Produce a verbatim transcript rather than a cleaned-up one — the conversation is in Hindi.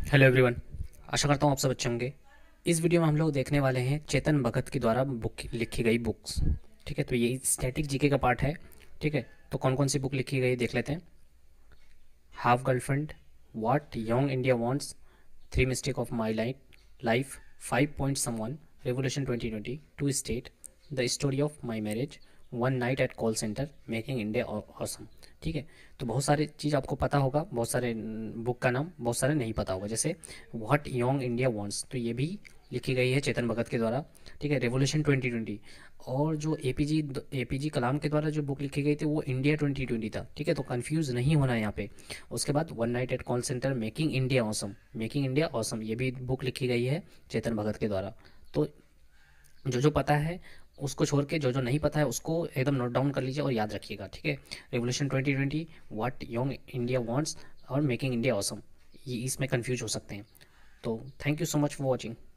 Hello everyone. आशा करता हूँ आप सब अच्छे होंगे। इस वीडियो में हम लोग देखने वाले हैं चेतन भगत के द्वारा बुक लिखी गई बुक्स। ठीक है, तो ये स्टैटिक जीके का पार्ट है। ठीक है, तो कौन कौन सी बुक लिखी गई देख लेते हैं। Half girlfriend, what young India wants, three mistake of my life life five point someone, revolution twenty twenty, two state, the story of my marriage, one night at call centre, making India awesome. ठीक है, तो बहुत सारे चीज़ आपको पता होगा, बहुत सारे बुक का नाम बहुत सारे नहीं पता होगा, जैसे व्हाट यंग इंडिया वांट्स, तो ये भी लिखी गई है चेतन भगत के द्वारा। ठीक है, रेवोल्यूशन ट्वेंटी ट्वेंटी, और जो एपीजी एपीजी कलाम के द्वारा जो बुक लिखी गई थी वो इंडिया ट्वेंटी ट्वेंटी था। ठीक है, तो कंफ्यूज नहीं होना है यहाँ पे। उसके बाद one night at call centre, making India awesome, making India awesome, ये भी बुक लिखी गई है चेतन भगत के द्वारा। तो जो जो पता है उसको छोड़ के जो जो नहीं पता है उसको एकदम नोट डाउन कर लीजिए और याद रखिएगा। ठीक है, revolution twenty twenty, what young India wants और मेकिंग इंडिया ऑसम, ये इसमें कंफ्यूज हो सकते हैं। तो thank you so much for watching.